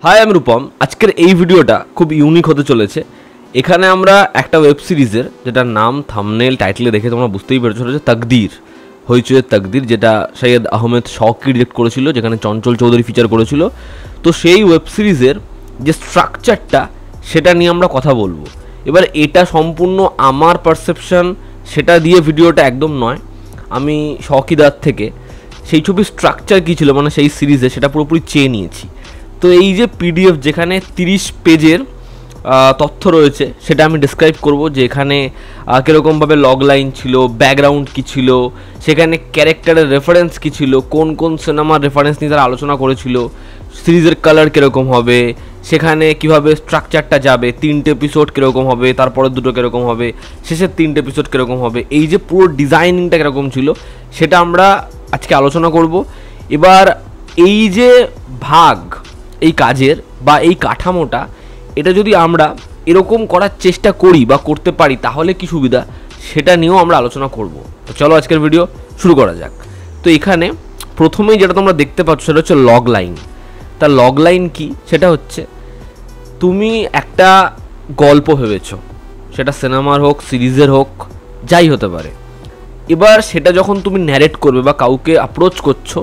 High আমি রূপম। আজকের এই ভিডিওটা খুব ইউনিক হতে চলেছে। এখানে আমরা একটা ওয়েব সিরিজের যেটার নাম থাম্বনেল টাইটেলে দেখে তোমরা বুঝতেই পেরেছো, সেটা হচ্ছে তাকদীর, হইচইয়ের তাকদীর, যেটা সৈয়দ আহমেদ শওকী ডিরেক্ট করেছিল, যেখানে চঞ্চল চৌধুরী ফিচার করেছিল। তো সেই ওয়েব সিরিজের যে স্ট্রাকচারটা সেটা নিয়ে আমরা কথা বলবো। এবার এটা সম্পূর্ণ আমার পারসেপশন, সেটা দিয়ে ভিডিওটা একদম নয়। আমি শওকীদার থেকে সেই ছবির স্ট্রাকচার কী ছিল মানে সেই সিরিজে, সেটা পুরোপুরি চেয়ে নিয়েছি। তো এই যে পিডিএফ যেখানে 30 পেজের তথ্য রয়েছে, সেটা আমি ডিসক্রাইব করব যে এখানে কীরকমভাবে লগ লাইন ছিল, ব্যাকগ্রাউন্ড কী ছিল, সেখানে ক্যারেক্টারের রেফারেন্স কী ছিল, কোন কোন সিনেমার রেফারেন্স নিয়ে তারা আলোচনা করেছিল, সিরিজের কালার কীরকম হবে, সেখানে কিভাবে স্ট্রাকচারটা যাবে, 3টে এপিসোড কীরকম হবে, তারপরে 2টো কীরকম হবে, শেষের 3টে এপিসোড কীরকম হবে, এই যে পুরো ডিজাইনিংটা কীরকম ছিল সেটা আমরা আজকে আলোচনা করব। এবার এই যে ভাগ এই কাজের বা এই কাঠামোটা, এটা যদি আমরা এরকম করার চেষ্টা করি বা করতে পারি তাহলে কি সুবিধা, সেটা নিয়েও আমরা আলোচনা করব। তো চলো আজকের ভিডিও শুরু করা যাক। তো এখানে প্রথমেই যেটা তোমরা দেখতে পাচ্ছ সেটা হচ্ছে লগ লাইন। তা লগ লাইন কি? সেটা হচ্ছে তুমি একটা গল্প ভেবেছো, সেটা সিনেমার হোক, সিরিজের হোক, যাই হতে পারে। এবার সেটা যখন তুমি ন্যারেট করবে বা কাউকে অ্যাপ্রোচ করছো,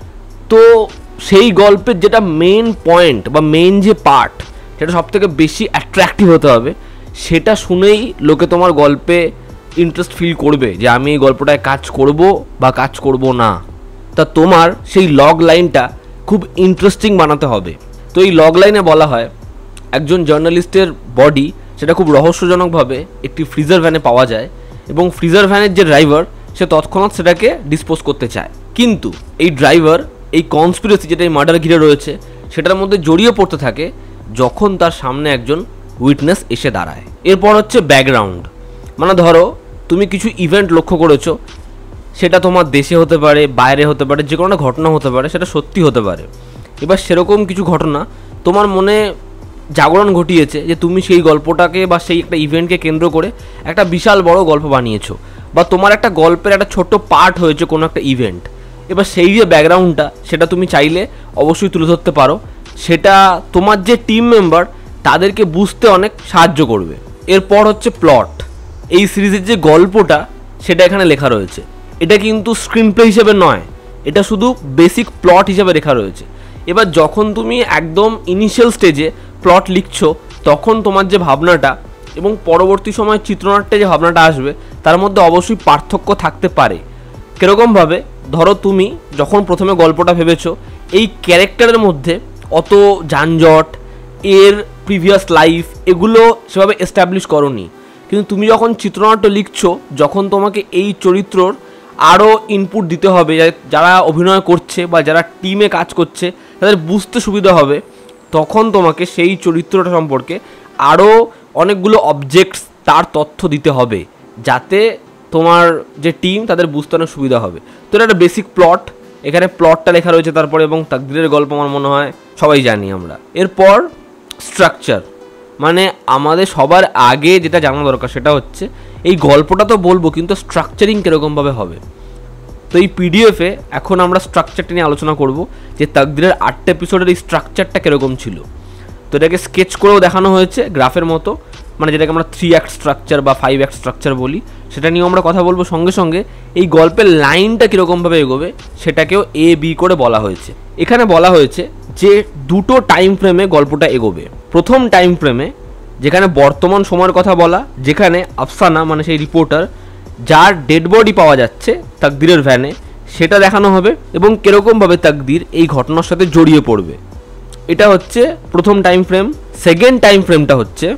তো সেই গল্পের যেটা মেন পয়েন্ট বা মেন যে পার্ট, সেটা সবথেকে বেশি অ্যাট্রাকটিভ হতে হবে। সেটা শুনেই লোকে তোমার গল্পে ইন্টারেস্ট ফিল করবে যে আমি এই গল্পটায় কাজ করব বা কাজ করব না। তা তোমার সেই লগ লাইনটা খুব ইন্টারেস্টিং বানাতে হবে। তো এই লগ লাইনে বলা হয় একজন জার্নালিস্টের বডি সেটা খুব রহস্যজনকভাবে একটি ফ্রিজার ভ্যানে পাওয়া যায়, এবং ফ্রিজার ভ্যানের যে ড্রাইভার সে তৎক্ষণাৎ সেটাকে ডিসপোজ করতে চায়। কিন্তু এই ড্রাইভার এই কনস্পিরেসি, যেটা এই মার্ডার ঘিরে রয়েছে, সেটার মধ্যে জড়িয়ে পড়তে থাকে যখন তার সামনে একজন উইটনেস এসে দাঁড়ায়। এরপর হচ্ছে ব্যাকগ্রাউন্ড। মানে ধরো তুমি কিছু ইভেন্ট লক্ষ্য করেছো, সেটা তোমার দেশে হতে পারে, বাইরে হতে পারে, যে কোনো একটা ঘটনা হতে পারে, সেটা সত্যি হতে পারে। এবার সেরকম কিছু ঘটনা তোমার মনে জাগরণ ঘটিয়েছে যে তুমি সেই গল্পটাকে বা সেই একটা ইভেন্টকে কেন্দ্র করে একটা বিশাল বড় গল্প বানিয়েছো, বা তোমার একটা গল্পের একটা ছোট্ট পার্ট হয়েছে কোনো একটা ইভেন্ট। এবার সেই যে ব্যাকগ্রাউন্ডটা সেটা তুমি চাইলে অবশ্যই তুলে ধরতে পারো। সেটা তোমার যে টিম মেম্বার তাদেরকে বুঝতে অনেক সাহায্য করবে। এরপর হচ্ছে প্লট। এই সিরিজের যে গল্পটা সেটা এখানে লেখা রয়েছে, এটা কিন্তু স্ক্রিন প্লে হিসেবে নয়, এটা শুধু বেসিক প্লট হিসেবে লেখা রয়েছে। এবার যখন তুমি একদম ইনিশিয়াল স্টেজে প্লট লিখছো, তখন তোমার যে ভাবনাটা এবং পরবর্তী সময় চিত্রনাট্যে যে ভাবনাটা আসবে তার মধ্যে অবশ্যই পার্থক্য থাকতে পারে। কীরকমভাবে? ধরো তুমি যখন প্রথমে গল্পটা ভেবেছো, এই ক্যারেক্টারের মধ্যে অত যানজট, এর প্রিভিয়াস লাইফ, এগুলো সেভাবে এস্টাবলিশ করোনি। কিন্তু তুমি যখন চিত্রনাট্য লিখছো, যখন তোমাকে এই চরিত্রর আরও ইনপুট দিতে হবে, যারা অভিনয় করছে বা যারা টিমে কাজ করছে তাদের বুঝতে সুবিধা হবে, তখন তোমাকে সেই চরিত্রটা সম্পর্কে আরও অনেকগুলো অবজেক্টস, তার তথ্য দিতে হবে, যাতে তোমার যে টিম তাদের বুঝতে অনেক সুবিধা হবে। তো এটা একটা বেসিক প্লট, এখানে প্লটটা লেখা রয়েছে তারপরে, এবং তাকদীরের গল্প আমার মনে হয় সবাই জানি আমরা। এরপর স্ট্রাকচার, মানে আমাদের সবার আগে যেটা জানা দরকার সেটা হচ্ছে এই গল্পটা তো বলবো, কিন্তু স্ট্রাকচারিং কীরকমভাবে হবে। তো এই পিডিএফে এখন আমরা স্ট্রাকচারটা নিয়ে আলোচনা করব যে তাকদীরের 8 এপিসোডের এই স্ট্রাকচারটা কীরকম ছিল। তো এটাকে স্কেচ করেও দেখানো হয়েছে গ্রাফের মতো, মানে যেটাকে আমরা 3 অ্যাক্ট স্ট্রাকচার বা 5 অ্যাক্ট স্ট্রাকচার বলি, সেটা নিয়েও আমরা কথা বলবো। সঙ্গে সঙ্গে এই গল্পের লাইনটা কীরকমভাবে এগোবে সেটাকেও A B করে বলা হয়েছে। এখানে বলা হয়েছে যে 2টো টাইম ফ্রেমে গল্পটা এগোবে। প্রথম টাইম ফ্রেমে যেখানে বর্তমান সময়ের কথা বলা, যেখানে আফসানা মানে সেই রিপোর্টার যার ডেড বডি পাওয়া যাচ্ছে তাকদীরের ভ্যানে, সেটা দেখানো হবে এবং কীরকমভাবে তাকদীর এই ঘটনার সাথে জড়িয়ে পড়বে। এটা হচ্ছে প্রথম টাইম ফ্রেম। সেকেন্ড টাইম ফ্রেমটা হচ্ছে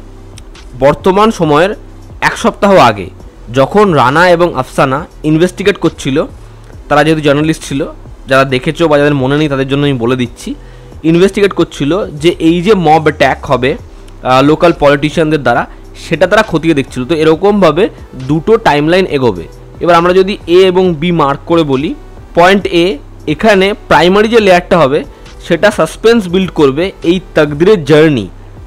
বর্তমান সময়ের 1 সপ্তাহ আগে, যখন রানা এবং আফসানা ইনভেস্টিগেট করছিল। তারা যেহেতু জার্নালিস্ট ছিল, যারা দেখেছো বা যাদের মনে নেই তাদের জন্য আমি বলে দিচ্ছি, ইনভেস্টিগেট করছিল যে এই যে মব অ্যাট্যাক হবে লোকাল পলিটিশিয়ানদের দ্বারা, সেটা তারা খতিয়ে দেখছিল। তো এরকমভাবে 2টো টাইমলাইন এগোবে। এবার আমরা যদি A এবং B মার্ক করে বলি, পয়েন্ট A, এখানে প্রাইমারি যে লেয়ারটা হবে সেটা সাসপেন্স বিল্ড করবে এই তাকদীরের জার্নি,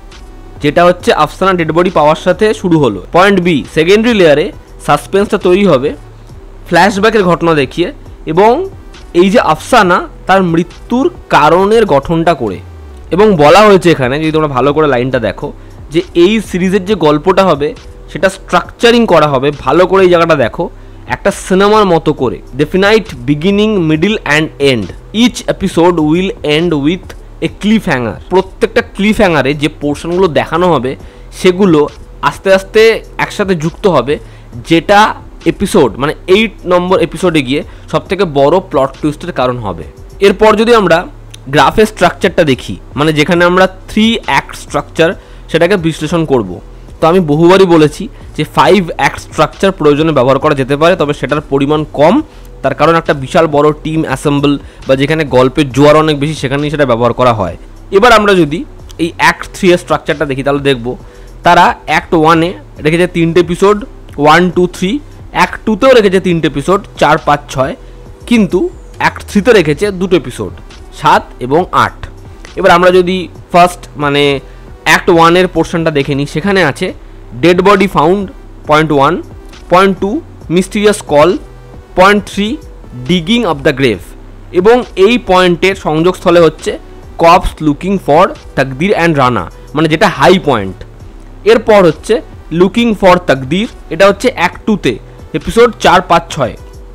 যেটা হচ্ছে আফসানা ডেড বডি পাওয়ার সাথে শুরু হলো। পয়েন্ট B, সেকেন্ডারি লেয়ারে সাসপেন্সটা তৈরি হবে ফ্ল্যাশব্যাকের ঘটনা দেখিয়ে, এবং এই যে আফসানা তার মৃত্যুর কারণের গঠনটা করে। এবং বলা হয়েছে এখানে, যদি তোমরা ভালো করে লাইনটা দেখো, যে এই সিরিজের যে গল্পটা হবে সেটা স্ট্রাকচারিং করা হবে ভালো করে। এই জায়গাটা দেখো, একটা সিনেমার মতো করে, definite beginning, middle and end. Each episode will end with a cliffhanger. প্রত্যেকটা ক্লিফ হ্যাঙ্গারে যে পোর্শনগুলো দেখানো হবে সেগুলো আস্তে আস্তে একসাথে যুক্ত হবে, যেটা এপিসোড মানে 8 নম্বর এপিসোডে গিয়ে সবথেকে বড় প্লট টুইস্টের কারণ হবে। এরপর যদি আমরা গ্রাফের স্ট্রাকচারটা দেখি, মানে যেখানে আমরা 3 অ্যাক্ট স্ট্রাকচার সেটাকে বিশ্লেষণ করব, তো আমি বহুবারই বলেছি যে 5 অ্যাক্ট স্ট্রাকচার প্রয়োজনে ব্যবহার করা যেতে পারে, তবে সেটার পরিমাণ কম। তার কারণ একটা বিশাল বড় টিম অ্যাসেম্বল বা যেখানে গল্পের জোয়ার অনেক বেশি, সেখানেই সেটা ব্যবহার করা হয়। এবার আমরা যদি এই অ্যাক্ট 3 এর স্ট্রাকচারটা দেখি, তাহলে দেখব তারা অ্যাক্ট 1-এ রেখেছে 3টে এপিসোড, 1, 2, 3। অ্যাক্ট 2-তেও রেখেছে 3টে এপিসোড, 4, 5, 6। কিন্তু অ্যাক্ট 3-তে রেখেছে 2টো এপিসোড, 7 এবং 8। এবার আমরা যদি ফার্স্ট মানে অ্যাক্ট 1-এর পোর্শনটা দেখে নিই, সেখানে আছে dead body found, point 1, point 2 mysterious call, point 3 digging of the grave. এবং এই পয়েন্টের সংযোগস্থলে হচ্ছে cops looking for Takdir and Rana, মানে যেটা হাই পয়েন্ট। এরপর হচ্ছে লুকিং ফর তাকদির, এটা হচ্ছে অ্যাক্ট 2-তে episode 4, 5, 6।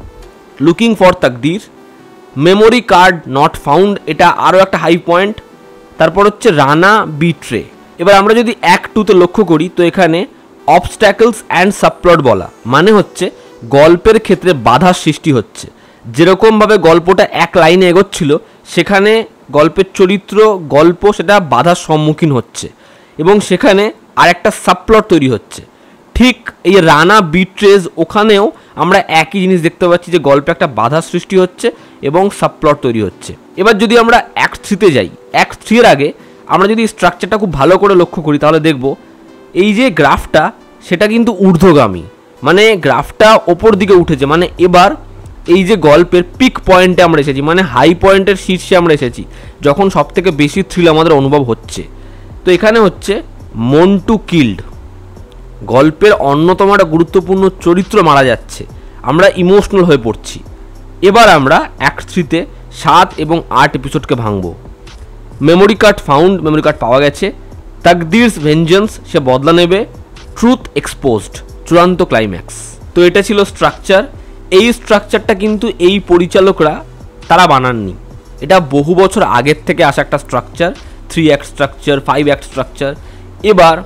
Looking for Takdir. Memory card not found, এটা আরও একটা হাই পয়েন্ট। তারপর হচ্ছে রানা বিট্রে। এবার আমরা যদি অ্যাক্ট 2-তে লক্ষ্য করি, তো এখানে অবস্ট্যাকলস অ্যান্ড সাবপ্লট বলা, মানে হচ্ছে গল্পের ক্ষেত্রে বাধার সৃষ্টি হচ্ছে। যেরকমভাবে গল্পটা এক লাইনে এগোচ্ছিল, সেখানে গল্পের চরিত্র, গল্প সেটা বাধার সম্মুখীন হচ্ছে এবং সেখানে আর একটা সাবপ্লট তৈরি হচ্ছে। ঠিক এই রানা বিট্রেজ, ওখানেও আমরা একই জিনিস দেখতে পাচ্ছি, যে গল্পে একটা বাধার সৃষ্টি হচ্ছে এবং সাবপ্লট তৈরি হচ্ছে। এবার যদি আমরা অ্যাক্ট 3-তে যাই, অ্যাক্ট 3 এর আগে আমরা যদি স্ট্রাকচারটা খুব ভালো করে লক্ষ্য করি, তাহলে দেখব এই যে গ্রাফটা সেটা কিন্তু ঊর্ধ্বগামী, মানে গ্রাফটা ওপর দিকে উঠেছে। মানে এবার এই যে গল্পের পিক পয়েন্টে আমরা এসেছি, মানে হাই পয়েন্টের শীর্ষে আমরা এসেছি, যখন সব থেকে বেশি থ্রিল আমাদের অনুভব হচ্ছে। তো এখানে হচ্ছে মন্টু কিল্ড, গল্পের অন্যতম একটা গুরুত্বপূর্ণ চরিত্র মারা যাচ্ছে, আমরা ইমোশনাল হয়ে পড়ছি। এবার আমরা অ্যাক্ট 3-তে 7 এবং 8 এপিসোডকে ভাঙব। Memory card found, memory card পাওয়া গেছে। তাকদিরস ভেঞ্জেন্স, সে বদলা নেবে। ট্রুথ এক্সপোজড, চূড়ান্ত ক্লাইম্যাক্স। তো এটা ছিল স্ট্রাকচার। এই স্ট্রাকচারটা কিন্তু এই পরিচালকরা তারা বানাননি, এটা বহু বছর আগের থেকে আসা একটা structure. 3 act structure, 5 act structure. এবার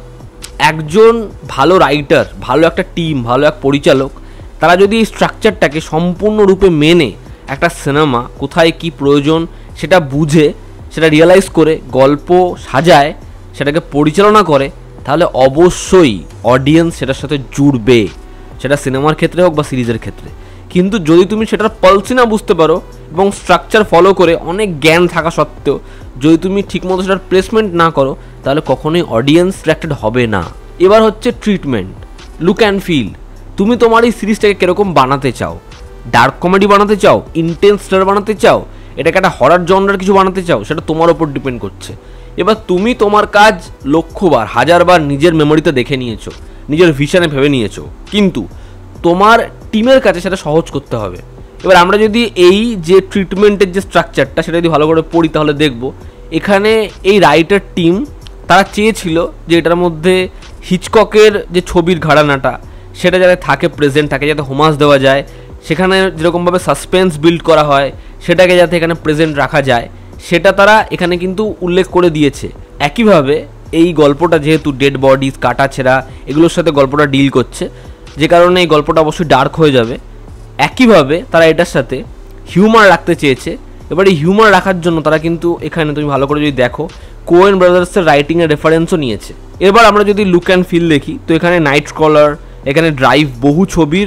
একজন ভালো রাইটার, ভালো একটা টিম, ভালো এক পরিচালক, তারা যদি এই স্ট্রাকচারটাকে সম্পূর্ণরূপে মেনে একটা সিনেমা কোথায় কি প্রয়োজন সেটা বুঝে, সেটা রিয়েলাইজ করে গল্প সাজায়, সেটাকে পরিচালনা করে, তাহলে অবশ্যই অডিয়েন্স সেটার সাথে জুড়বে, সেটা সিনেমার ক্ষেত্রে হোক বা সিরিজের ক্ষেত্রে। কিন্তু যদি তুমি সেটার পালসই না বুঝতে পারো এবং স্ট্রাকচার ফলো করে অনেক জ্ঞান থাকা সত্ত্বেও যদি তুমি ঠিকমতো সেটার প্লেসমেন্ট না করো, তাহলে কখনোই অডিয়েন্স অ্যাট্রাক্টেড হবে না। এবার হচ্ছে ট্রিটমেন্ট, লুক অ্যান্ড ফিল। তুমি তোমার এই সিরিজটাকে কীরকম বানাতে চাও? ডার্ক কমেডি বানাতে চাও, ইন্টেন্স থ্রিলার বানাতে চাও, এটাকে একটা হরর জনরার কিছু বানাতে চাও, সেটা তোমার ওপর ডিপেন্ড করছে। এবার তুমি তোমার কাজ লক্ষবার, হাজারবার নিজের মেমোরিতে দেখে নিয়েছো, নিজের ভিশনে ভেবে নিয়েছো, কিন্তু তোমার টিমের কাছে সেটা সহজ করতে হবে। এবার আমরা যদি এই যে ট্রিটমেন্টের যে স্ট্রাকচারটা সেটা যদি ভালো করে পড়ি, তাহলে দেখব এখানে এই রাইটার টিম তারা চেয়েছিল যে এটার মধ্যে হিচককের যে ছবির ঘরানাটা সেটা যাতে থাকে, প্রেজেন্ট থাকে, যাতে হোমাজ দেওয়া যায়, সেখানে যেরকমভাবে সাসপেন্স বিল্ড করা হয় সেটাকে যাতে এখানে প্রেজেন্ট রাখা যায়, সেটা তারা এখানে কিন্তু উল্লেখ করে দিয়েছে। একইভাবে এই গল্পটা যেহেতু ডেড বডিজ, কাটা ছেঁড়া, এগুলোর সাথে গল্পটা ডিল করছে, যে কারণে এই গল্পটা অবশ্যই ডার্ক হয়ে যাবে। একইভাবে তারা এটার সাথে হিউমার রাখতে চেয়েছে। এবার এই হিউমার রাখার জন্য তারা কিন্তু এখানে তুমি ভালো করে যদি দেখো, কোয়েন ব্রাদার্সের রাইটিংয়ের রেফারেন্সও নিয়েছে। এবার আমরা যদি লুক অ্যান্ড ফিল দেখি, তো এখানে নাইট স্কলার, এখানে ড্রাইভ, বহু ছবির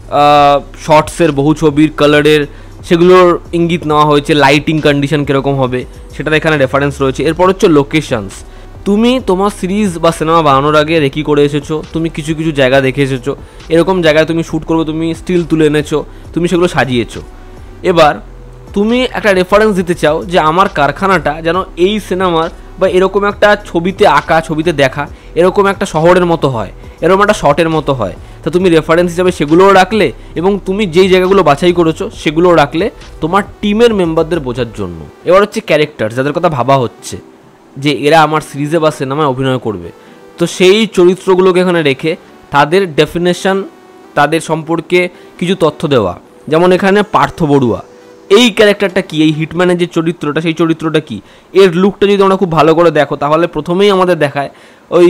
শর্টসের, বহু ছবির কালারের সেগুলোর ইঙ্গিত নেওয়া হয়েছে। লাইটিং কন্ডিশন কীরকম হবে সেটার এখানে রেফারেন্স রয়েছে। এরপর হচ্ছে লোকেশনস। তুমি তোমার সিরিজ বা সিনেমা বানানোর আগে রেকি করে এসেছো, তুমি কিছু কিছু জায়গা দেখে এসেছো, এরকম জায়গায় তুমি শ্যুট করবে, তুমি স্টিল তুলে এনেছো, তুমি সেগুলো সাজিয়েছো। এবার তুমি একটা রেফারেন্স দিতে চাও যে আমার কারখানাটা যেন এই সিনেমার বা এরকম একটা ছবিতে আঁকা, ছবিতে দেখা এরকম একটা শহরের মতো হয়, এরকম একটা শটের মতো হয়। তো তুমি রেফারেন্স হিসাবে সেগুলোও রাখলে এবং তুমি যেই জায়গাগুলো বাছাই করেছো সেগুলোও রাখলে তোমার টিমের মেম্বারদের বোঝার জন্য। এবার হচ্ছে ক্যারেক্টার, যাদের কথা ভাবা হচ্ছে। যে এরা আমার সিরিজে বা সিনেমায় অভিনয় করবে। তো সেই চরিত্রগুলোকে এখানে রেখে তাদের ডেফিনেশন, তাদের সম্পর্কে কিছু তথ্য দেওয়া। যেমন এখানে পার্থ বড়ুয়া, এই ক্যারেক্টারটা কি, এই হিটম্যানের যে চরিত্রটা সেই চরিত্রটা কি, এর লুকটা যদি তোমরা খুব ভালো করে দেখো তাহলে প্রথমেই আমাদের দেখায় ওই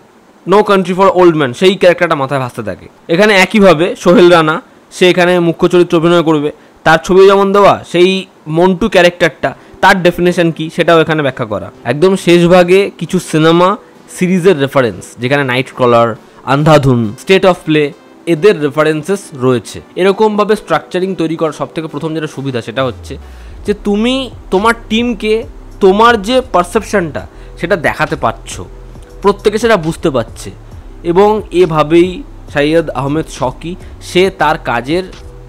no country for old man, সেই ক্যারেক্টারটা মাথায় ভাসতে থাকে। এখানে একইভাবে সোহেল রানা, সে এখানে মুখ্য চরিত্র অভিনয় করবে, তার ছবি যেমন দেওয়া, সেই মন্টু ক্যারেক্টারটা তার ডেফিনেশন কি সেটাও এখানে ব্যাখ্যা করা। একদম শেষ ভাগে কিছু সিনেমা সিরিজের রেফারেন্স, যেখানে Nightcrawler, Andhadhun, state of play, এদের রেফারেন্সেস রয়েছে। এরকমভাবে স্ট্রাকচারিং তৈরি করার সবথেকে প্রথম যেটা সুবিধা সেটা হচ্ছে যে তুমি তোমার টিমকে তোমার যে পারসেপশনটা সেটা দেখাতে পারছো, প্রত্যেকে সেটা বুঝতে পারছে। এবং এভাবেই সৈয়দ আহমেদ শকি সে তার কাজের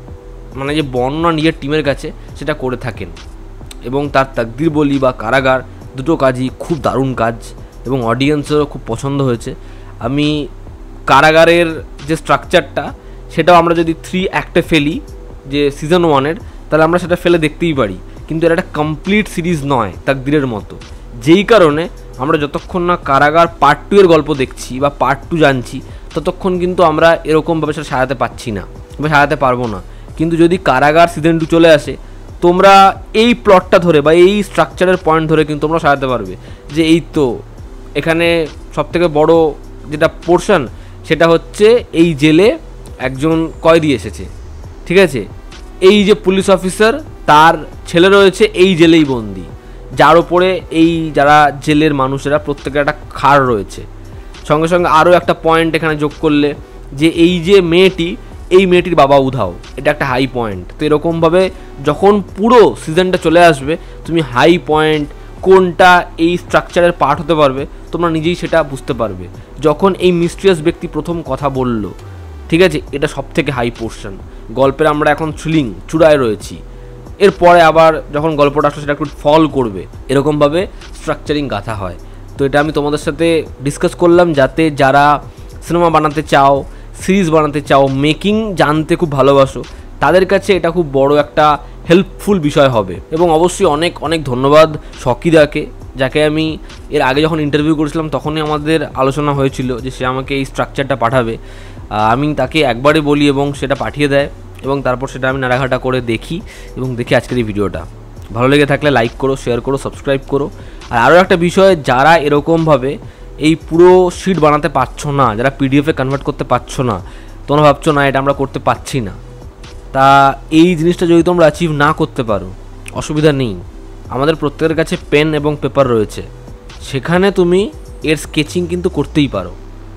মানে যে বর্ণনা নিজের টিমের কাছে সেটা করে থাকেন। এবং তার তাকদির বলি বা কারাগার দুটো কাজই খুব দারুণ কাজ এবং অডিয়েন্সেরও খুব পছন্দ হয়েছে। আমি কারাগারের যে স্ট্রাকচারটা সেটাও আমরা যদি 3 অ্যাক্টে ফেলি যে সিজন 1-এর, তাহলে আমরা সেটা ফেলে দেখতেই পারি, কিন্তু এটা একটা কমপ্লিট সিরিজ নয় তাকদিরের মতো। যেই কারণে আমরা যতক্ষণ না কারাগার পার্ট 2 এর গল্প দেখছি বা পার্ট 2 জানছি ততক্ষণ কিন্তু আমরা এরকমভাবে সেটা সাজাতে পারছি না বা সাজাতে পারবো না। কিন্তু যদি কারাগার সিজন 2 চলে আসে, তোমরা এই প্লটটা ধরে বা এই স্ট্রাকচারের পয়েন্ট ধরে কিন্তু তোমরা সাজাতে পারবে যে এই তো এখানে সবথেকে বড় যেটা পোর্শন সেটা হচ্ছে এই জেলে একজন কয়েদি এসেছে, ঠিক আছে, এই যে পুলিশ অফিসার তার ছেলে রয়েছে এই জেলেই বন্দি, যার ওপরে এই যারা জেলের মানুষেরা প্রত্যেকের একটা খাড় রয়েছে। সঙ্গে সঙ্গে আরও একটা পয়েন্ট এখানে যোগ করলে যে এই যে মেয়েটি, এই মেয়েটির বাবা উধাও, এটা একটা হাই পয়েন্ট। তো এরকমভাবে যখন পুরো সিজনটা চলে আসবে তুমি হাই পয়েন্ট কোনটা এই স্ট্রাকচারের পার্ট হতে পারবে তোমরা নিজেই সেটা বুঝতে পারবে। যখন এই মিস্ট্রিয়াস ব্যক্তি প্রথম কথা বলল, ঠিক আছে, এটা সব থেকে হাই পোর্শন গল্পের, আমরা এখন থ্রিলিং চূড়ায় রয়েছি। এরপরে আবার যখন গল্পটা আসলে সেটা একটু ফল করবে, এরকমভাবে স্ট্রাকচারিং গাঁথা হয়। তো এটা আমি তোমাদের সাথে ডিসকাস করলাম যাতে যারা সিনেমা বানাতে চাও, সিরিজ বানাতে চাও, মেকিং জানতে খুব ভালোবাসো, তাদের কাছে এটা খুব বড় একটা হেল্পফুল বিষয় হবে। এবং অবশ্যই অনেক অনেক ধন্যবাদ শকিদাকে, যাকে আমি এর আগে যখন ইন্টারভিউ করেছিলাম তখনই আমাদের আলোচনা হয়েছিল যে সে আমাকে এই স্ট্রাকচারটা পাঠাবে। আমি তাকে একবারে বলি এবং সেটা পাঠিয়ে দেয় এবং তারপর সেটা আমি নাড়াঘাটা করে দেখি এবং দেখি আজকের এই ভিডিওটা ভালো লেগে থাকলে লাইক করো, শেয়ার করো, সাবস্ক্রাইব করো। আর আরও একটা বিষয়, যারা এরকমভাবে এই পুরো শিট বানাতে পারছো না, যারা পিডিএফে কনভার্ট করতে পারছো না, তোমরা ভাবছো না এটা আমরা করতে পারছি না, তা এই জিনিসটা যদি তোমরা অ্যাচিভ না করতে পারো অসুবিধা নেই, আমাদের প্রত্যেকের কাছে পেন এবং পেপার রয়েছে, সেখানে তুমি এর স্কেচিং কিন্তু করতেই পারো।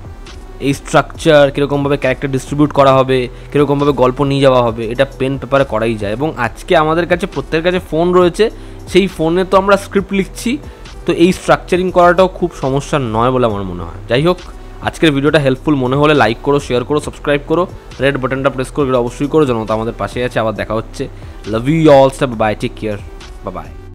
এই স্ট্রাকচার কীরকমভাবে ক্যারেক্টার ডিস্ট্রিবিউট করা হবে, কীরকমভাবে গল্প নিয়ে যাওয়া হবে, এটা পেন পেপারে করাই যায়। এবং আজকে আমাদের কাছে প্রত্যেকের কাছে ফোন রয়েছে, সেই ফোনে তো আমরা স্ক্রিপ্ট লিখছি, তো এই স্ট্রাকচারিং করাটাও খুব সমস্যা নয় বলে আমার মনে হয়। যাই হোক, আজকের ভিডিওটা হেল্পফুল মনে হলে লাইক করো, শেয়ার করো, সাবস্ক্রাইব করো, রেড বাটনটা প্রেস করে অবশ্যই করো, যেন তো আমাদের পাশে আছে। আবার দেখা হচ্ছে। Love you all, bye, take care, bye by.